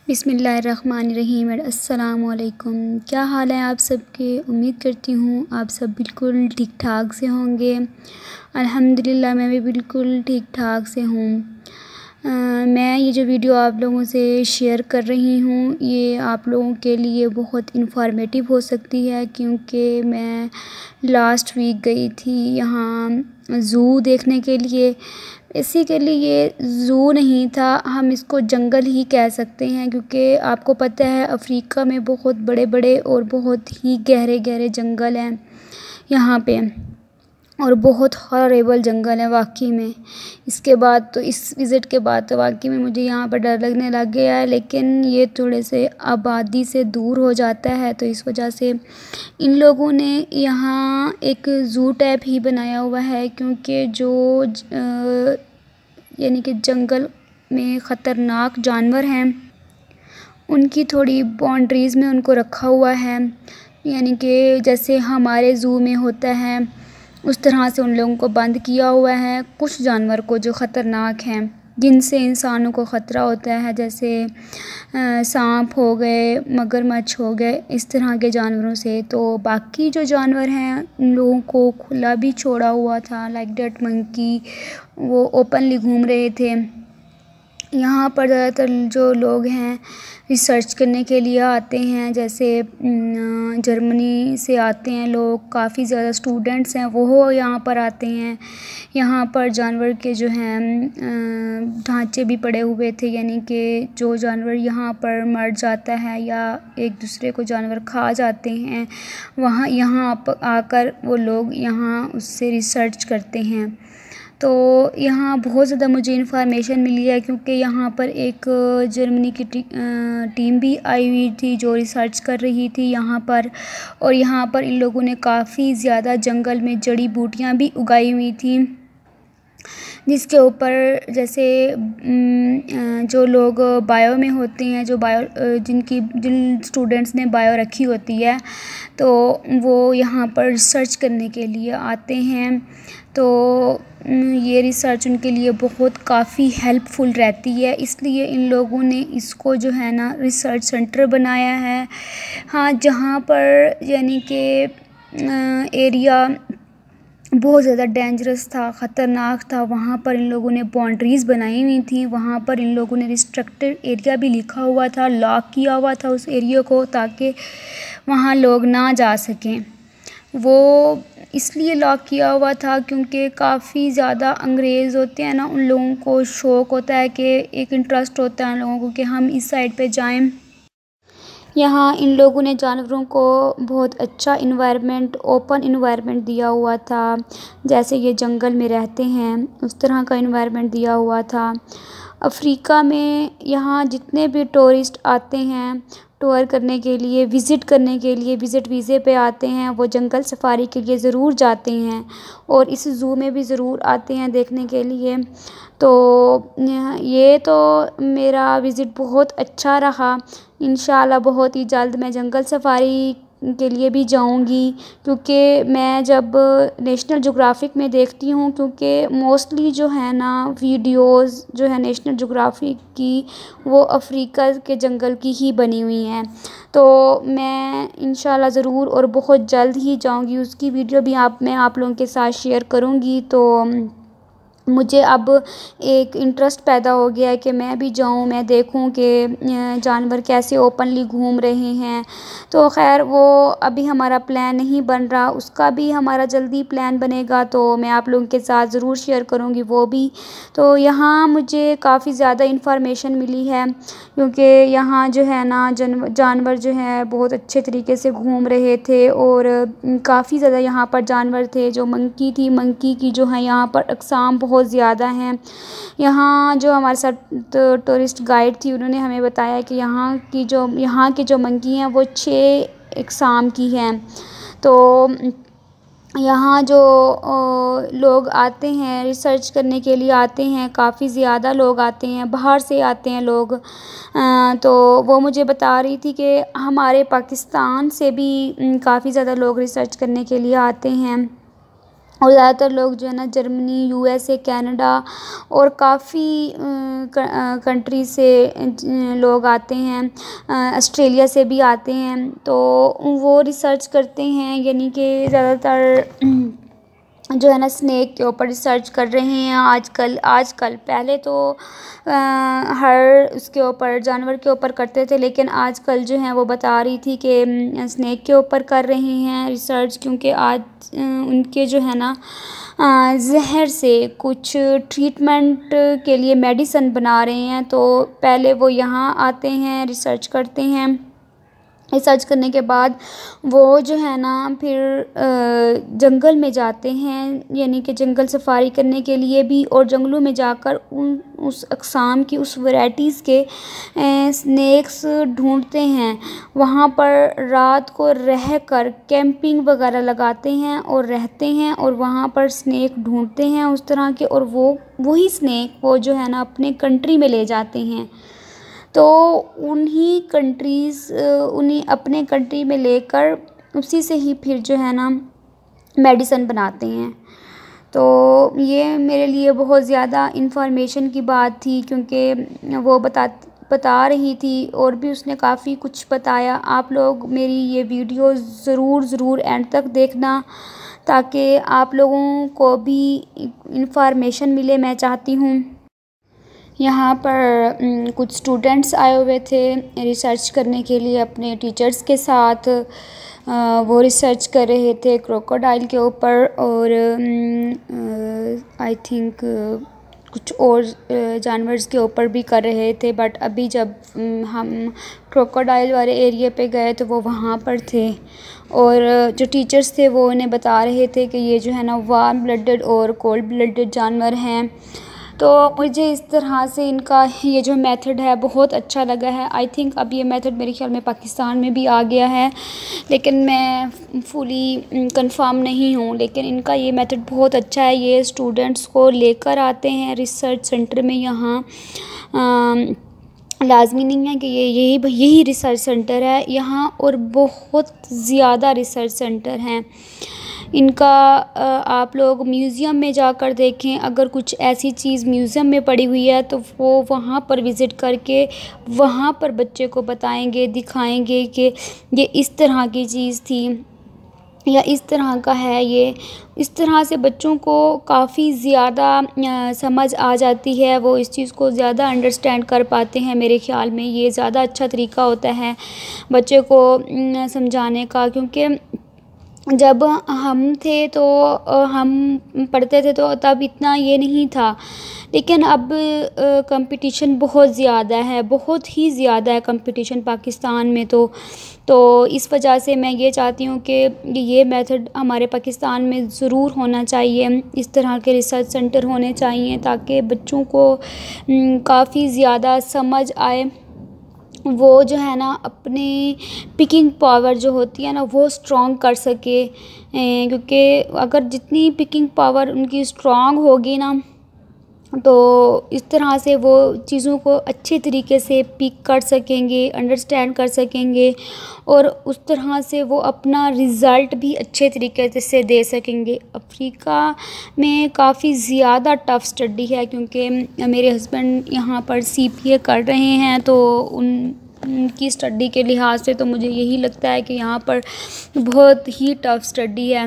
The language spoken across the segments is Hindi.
बिस्मिल्लाहिर्रहमानिर्रहीम। अस्सलाम वालेकुम। क्या हाल है आप सबके? उम्मीद करती हूँ आप सब बिल्कुल ठीक ठाक से होंगे। अल्हम्दुलिल्लाह मैं भी बिल्कुल ठीक ठाक से हूँ। मैं ये जो वीडियो आप लोगों से शेयर कर रही हूँ ये आप लोगों के लिए बहुत इन्फॉर्मेटिव हो सकती है, क्योंकि मैं लास्ट वीक गई थी यहाँ ज़ू देखने के लिए। बेसिकली ये ज़ू नहीं था, हम इसको जंगल ही कह सकते हैं, क्योंकि आपको पता है अफ़्रीका में बहुत बड़े बड़े और बहुत ही गहरे गहरे जंगल हैं यहाँ पे, और बहुत हॉरेबल जंगल है वाकई में। इसके बाद तो इस विज़िट के बाद तो वाकई में मुझे यहाँ पर डर लगने लग गया है, लेकिन ये थोड़े से आबादी से दूर हो जाता है तो इस वजह से इन लोगों ने यहाँ एक ज़ू टाइप ही बनाया हुआ है, क्योंकि जो यानी कि जंगल में ख़तरनाक जानवर हैं उनकी थोड़ी बाउंड्रीज़ में उनको रखा हुआ है। यानी कि जैसे हमारे ज़ू में होता है उस तरह से उन लोगों को बंद किया हुआ है। कुछ जानवर को जो ख़तरनाक हैं, जिनसे इंसानों को ख़तरा होता है, जैसे सांप हो गए, मगरमच्छ हो गए, इस तरह के जानवरों से। तो बाकी जो जानवर हैं उन लोगों को खुला भी छोड़ा हुआ था, लाइक डेट मंकी, वो ओपनली घूम रहे थे। यहाँ पर ज़्यादातर जो लोग हैं रिसर्च करने के लिए आते हैं, जैसे जर्मनी से आते हैं लोग, काफ़ी ज़्यादा स्टूडेंट्स हैं वो यहाँ पर आते हैं। यहाँ पर जानवर के जो हैं ढांचे भी पड़े हुए थे, यानी कि जो जानवर यहाँ पर मर जाता है या एक दूसरे को जानवर खा जाते हैं, वहाँ यहाँ आकर वो लोग यहाँ उससे रिसर्च करते हैं। तो यहाँ बहुत ज़्यादा मुझे इन्फॉर्मेशन मिली है, क्योंकि यहाँ पर एक जर्मनी की टीम भी आई हुई थी जो रिसर्च कर रही थी यहाँ पर। और यहाँ पर इन लोगों ने काफ़ी ज़्यादा जंगल में जड़ी बूटियाँ भी उगाई हुई थी, जिसके ऊपर जैसे जो लोग बायो में होते हैं, जो जिन स्टूडेंट्स ने बायो रखी होती है, तो वो यहाँ पर रिसर्च करने के लिए आते हैं। तो ये रिसर्च उनके लिए बहुत काफ़ी हेल्पफुल रहती है, इसलिए इन लोगों ने इसको जो है ना रिसर्च सेंटर बनाया है। हाँ, जहाँ पर यानी कि एरिया बहुत ज़्यादा डेंजरस था, ख़तरनाक था, वहाँ पर इन लोगों ने बाउंड्रीज़ बनाई हुई थी। वहाँ पर इन लोगों ने रिस्ट्रिक्टेड एरिया भी लिखा हुआ था, लॉक किया हुआ था उस एरिया को, ताकि वहाँ लोग ना जा सकें। वो इसलिए लॉक किया हुआ था क्योंकि काफ़ी ज़्यादा अंग्रेज़ होते हैं ना, उन लोगों को शौक़ होता है कि एक इंटरेस्ट होता है उन लोगों को कि हम इस साइड पे जाएं। यहाँ इन लोगों ने जानवरों को बहुत अच्छा इन्वायरमेंट, ओपन इन्वायरमेंट दिया हुआ था, जैसे ये जंगल में रहते हैं उस तरह का इन्वायरमेंट दिया हुआ था। अफ़्रीका में यहाँ जितने भी टूरिस्ट आते हैं टूर करने के लिए, विज़िट करने के लिए, विज़िट वीज़े पे आते हैं, वो जंगल सफारी के लिए ज़रूर जाते हैं और इस ज़ू में भी ज़रूर आते हैं देखने के लिए। तो ये तो मेरा विज़िट बहुत अच्छा रहा। इंशाल्लाह बहुत ही जल्द मैं जंगल सफारी के लिए भी जाऊंगी, क्योंकि मैं जब नेशनल ज्योग्राफिक में देखती हूँ, क्योंकि मोस्टली जो है ना वीडियोस जो है नेशनल ज्योग्राफिक की वो अफ़्रीका के जंगल की ही बनी हुई हैं। तो मैं इंशाल्लाह ज़रूर और बहुत जल्द ही जाऊंगी, उसकी वीडियो भी मैं आप लोगों के साथ शेयर करूंगी। तो मुझे अब एक इंटरेस्ट पैदा हो गया है कि मैं भी जाऊं, मैं देखूं कि जानवर कैसे ओपनली घूम रहे हैं। तो ख़ैर वो अभी हमारा प्लान नहीं बन रहा, उसका भी हमारा जल्दी प्लान बनेगा तो मैं आप लोगों के साथ ज़रूर शेयर करूंगी वो भी। तो यहाँ मुझे काफ़ी ज़्यादा इन्फॉर्मेशन मिली है, क्योंकि यहाँ जो है ना जानवर जो है बहुत अच्छे तरीके से घूम रहे थे, और काफ़ी ज़्यादा यहाँ पर जानवर थे। जो मंकी थी, मंकी की जो है यहाँ पर अक़साम बहुत ज़्यादा हैं। यहाँ जो हमारे साथ टूरिस्ट गाइड थी उन्होंने हमें बताया कि यहाँ की जो मंकी हैं वो 6 अक़साम की हैं। तो यहाँ जो लोग आते हैं रिसर्च करने के लिए आते हैं, काफ़ी ज़्यादा लोग आते हैं, बाहर से आते हैं लोग। तो वो मुझे बता रही थी कि हमारे पाकिस्तान से भी काफ़ी ज़्यादा लोग रिसर्च करने के लिए आते हैं। और ज़्यादातर लोग जो है ना जर्मनी, यूएसए, कनाडा और काफ़ी कंट्री से लोग आते हैं, ऑस्ट्रेलिया से भी आते हैं। तो वो रिसर्च करते हैं, यानी कि ज़्यादातर जो है ना स्नेक के ऊपर रिसर्च कर रहे हैं आजकल। पहले तो हर उसके ऊपर जानवर के ऊपर करते थे, लेकिन आजकल जो है वो बता रही थी कि स्नेक के ऊपर कर रहे हैं रिसर्च, क्योंकि आज उनके जो है ना जहर से कुछ ट्रीटमेंट के लिए मेडिसिन बना रहे हैं। तो पहले वो यहाँ आते हैं, रिसर्च करते हैं। रिसर्च करने के बाद वो जो है ना फिर जंगल में जाते हैं, यानी कि जंगल सफारी करने के लिए भी, और जंगलों में जाकर उस अक़साम की, उस वैराइटीज़ के स्नेक्स ढूंढते हैं। वहाँ पर रात को रह कर कैंपिंग वगैरह लगाते हैं और रहते हैं, और वहाँ पर स्नेक ढूंढते हैं उस तरह के, और वही स्नेक वो जो है ना अपने कंट्री में ले जाते हैं। तो उन्हीं अपने कंट्री में लेकर उसी से ही फिर जो है ना मेडिसिन बनाते हैं। तो ये मेरे लिए बहुत ज़्यादा इन्फॉर्मेशन की बात थी, क्योंकि वो बता रही थी, और भी उसने काफ़ी कुछ बताया। आप लोग मेरी ये वीडियो ज़रूर एंड तक देखना, ताकि आप लोगों को भी इन्फॉर्मेशन मिले। मैं चाहती हूँ यहाँ पर कुछ स्टूडेंट्स आए हुए थे रिसर्च करने के लिए अपने टीचर्स के साथ। वो रिसर्च कर रहे थे क्रोकोडाइल के ऊपर, और आई थिंक कुछ और जानवर्स के ऊपर भी कर रहे थे। बट अभी जब हम क्रोकोडाइल वाले एरिया पे गए तो वो वहाँ पर थे, और जो टीचर्स थे वो उन्हें बता रहे थे कि ये जो है ना वार्म ब्लडेड और कोल्ड ब्लडेड जानवर हैं। तो मुझे इस तरह से इनका ये जो मेथड है बहुत अच्छा लगा है। आई थिंक अब ये मेथड मेरे ख्याल में पाकिस्तान में भी आ गया है, लेकिन मैं फुली कंफर्म नहीं हूँ। लेकिन इनका ये मेथड बहुत अच्छा है। ये स्टूडेंट्स को लेकर आते हैं रिसर्च सेंटर में। यहाँ लाजमी नहीं है कि यही रिसर्च सेंटर है यहाँ, और बहुत ज़्यादा रिसर्च सेंटर हैं इनका। आप लोग म्यूज़ियम में जाकर देखें, अगर कुछ ऐसी चीज़ म्यूज़ियम में पड़ी हुई है तो वो वहाँ पर विज़िट करके वहाँ पर बच्चे को बताएंगे, दिखाएंगे कि ये इस तरह की चीज़ थी या इस तरह का है ये। इस तरह से बच्चों को काफ़ी ज़्यादा समझ आ जाती है, वो इस चीज़ को ज़्यादा अंडरस्टैंड कर पाते हैं। मेरे ख़्याल में ये ज़्यादा अच्छा तरीका होता है बच्चे को समझाने का, क्योंकि जब हम थे तो हम पढ़ते थे तो तब इतना ये नहीं था, लेकिन अब कंपटीशन बहुत ज़्यादा है, बहुत ही ज़्यादा है कंपटीशन पाकिस्तान में। तो इस वजह से मैं ये चाहती हूँ कि ये मेथड हमारे पाकिस्तान में ज़रूर होना चाहिए। इस तरह के रिसर्च सेंटर होने चाहिए ताकि बच्चों को काफ़ी ज़्यादा समझ आए। वो जो है ना अपनी पिकिंग पावर जो होती है ना वो स्ट्रॉन्ग कर सके, क्योंकि अगर जितनी पिकिंग पावर उनकी स्ट्रॉन्ग होगी ना तो इस तरह से वो चीज़ों को अच्छे तरीके से पिक कर सकेंगे, अंडरस्टैंड कर सकेंगे, और उस तरह से वो अपना रिज़ल्ट भी अच्छे तरीके से दे सकेंगे। अफ्रीका में काफ़ी ज़्यादा टफ़ स्टडी है, क्योंकि मेरे हस्बैंड यहाँ पर CPA कर रहे हैं, तो उनकी स्टडी के लिहाज से तो मुझे यही लगता है कि यहाँ पर बहुत ही टफ़ स्टडी है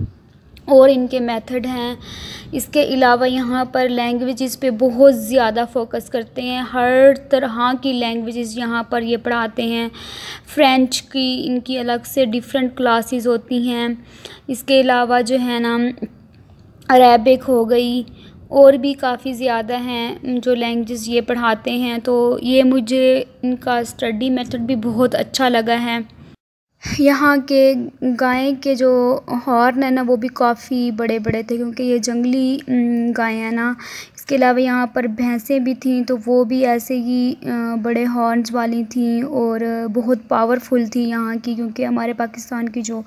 और इनके मेथड हैं। इसके अलावा यहाँ पर लैंग्वेजेस पे बहुत ज़्यादा फोकस करते हैं, हर तरह की लैंग्वेजेस यहाँ पर ये पढ़ाते हैं। फ़्रेंच की इनकी अलग से डिफरेंट क्लासेस होती हैं। इसके अलावा जो है ना अरेबिक हो गई, और भी काफ़ी ज़्यादा हैं जो लैंग्वेजेस ये पढ़ाते हैं। तो ये मुझे इनका स्टडी मेथड भी बहुत अच्छा लगा है। यहाँ के गाय के जो हॉर्न है ना वो भी काफ़ी बड़े बड़े थे, क्योंकि ये जंगली गाय है ना। इसके अलावा यहाँ पर भैंसें भी थीं, तो वो भी ऐसे ही बड़े हॉर्न्स वाली थीं और बहुत पावरफुल थी यहाँ की, क्योंकि हमारे पाकिस्तान की जो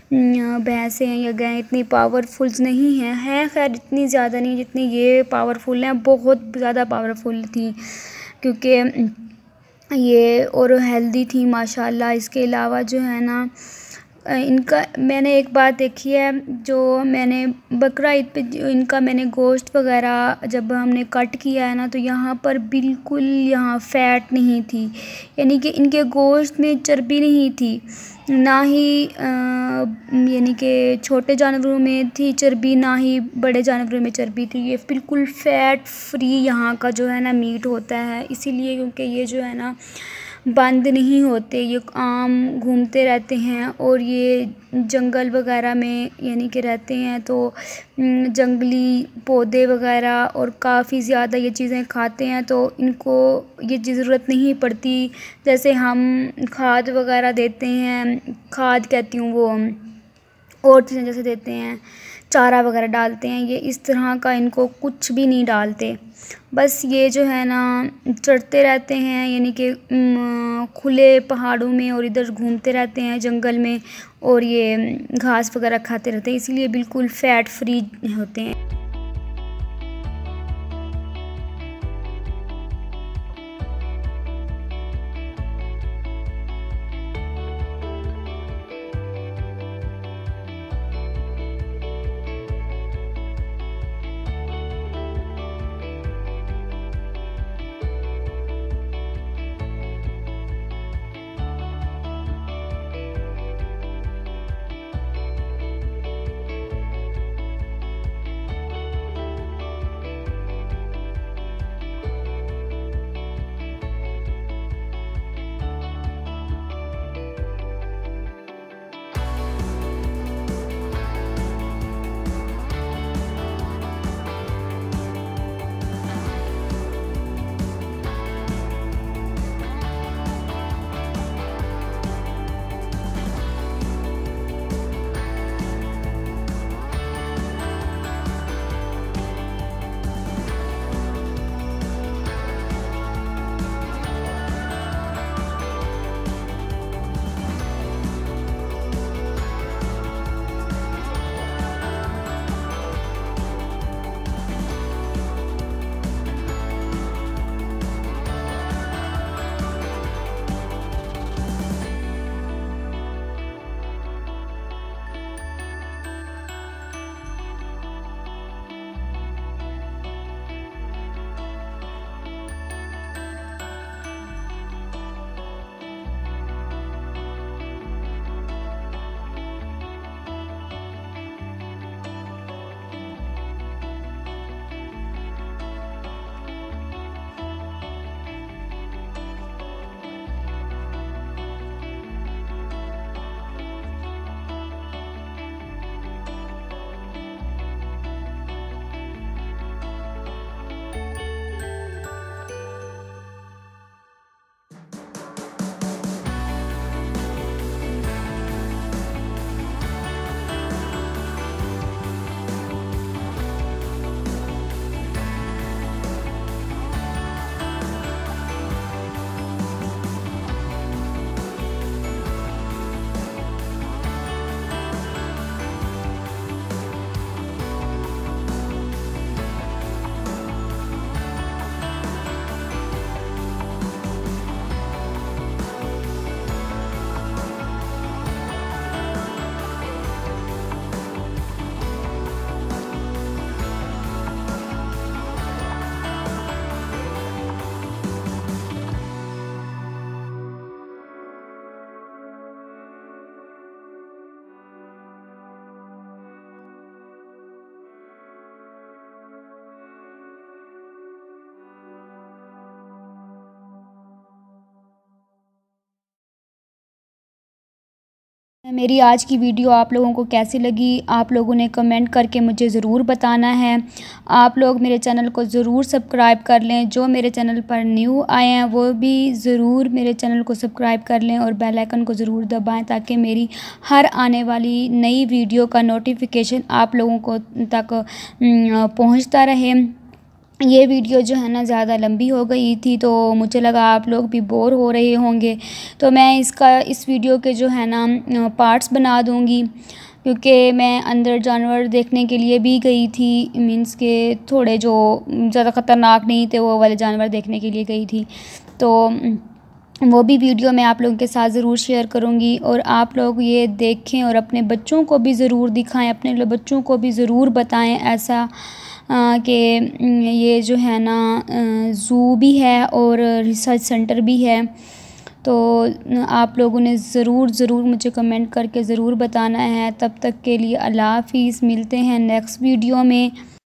भैंसें हैं या गायें इतनी पावरफुल्स नहीं हैं, खैर इतनी ज़्यादा नहीं जितनी ये पावरफुल हैं, बहुत ज़्यादा पावरफुल थी, क्योंकि ये और हेल्दी थी माशाल्लाह। इसके अलावा जो है ना इनका मैंने एक बात देखी है, जो मैंने बकरा ईद पे इनका मैंने गोश्त वगैरह जब हमने कट किया है ना, तो यहाँ पर बिल्कुल यहाँ फ़ैट नहीं थी, यानी कि इनके गोश्त में चर्बी नहीं थी, ना ही यानी कि छोटे जानवरों में थी चर्बी, ना ही बड़े जानवरों में चर्बी थी। ये बिल्कुल फ़ैट फ्री यहाँ का जो है ना मीट होता है, इसीलिए क्योंकि ये जो है ना बंद नहीं होते, ये आम घूमते रहते हैं और ये जंगल वगैरह में यानी कि रहते हैं, तो जंगली पौधे वगैरह और काफ़ी ज़्यादा ये चीज़ें खाते हैं, तो इनको ये ज़रूरत नहीं पड़ती जैसे हम खाद वगैरह देते हैं, खाद कहती हूँ वो और चीज़ें जैसे देते हैं, चारा वगैरह डालते हैं, ये इस तरह का इनको कुछ भी नहीं डालते। बस ये जो है ना चरते रहते हैं, यानी कि खुले पहाड़ों में और इधर घूमते रहते हैं जंगल में, और ये घास वगैरह खाते रहते हैं, इसीलिए बिल्कुल फ़ैट फ्री होते हैं। मेरी आज की वीडियो आप लोगों को कैसी लगी, आप लोगों ने कमेंट करके मुझे ज़रूर बताना है। आप लोग मेरे चैनल को ज़रूर सब्सक्राइब कर लें, जो मेरे चैनल पर न्यू आए हैं वो भी ज़रूर मेरे चैनल को सब्सक्राइब कर लें और बेल आइकन को ज़रूर दबाएं, ताकि मेरी हर आने वाली नई वीडियो का नोटिफिकेशन आप लोगों को तक पहुंचता रहे। ये वीडियो जो है ना ज़्यादा लंबी हो गई थी, तो मुझे लगा आप लोग भी बोर हो रहे होंगे, तो मैं इस वीडियो के जो है ना पार्ट्स बना दूँगी, क्योंकि मैं अंदर जानवर देखने के लिए भी गई थी, मीन्स के थोड़े जो ज़्यादा ख़तरनाक नहीं थे वो वाले जानवर देखने के लिए गई थी। तो वो भी वीडियो मैं आप लोगों के साथ ज़रूर शेयर करूँगी। और आप लोग ये देखें और अपने बच्चों को भी ज़रूर दिखाएं, अपने बच्चों को भी ज़रूर बताएं ऐसा कि ये जो है ना ज़ू भी है और रिसर्च सेंटर भी है। तो आप लोगों ने ज़रूर मुझे कमेंट करके ज़रूर बताना है। तब तक के लिए अल्लाह हाफ़िज़, मिलते हैं नेक्स्ट वीडियो में।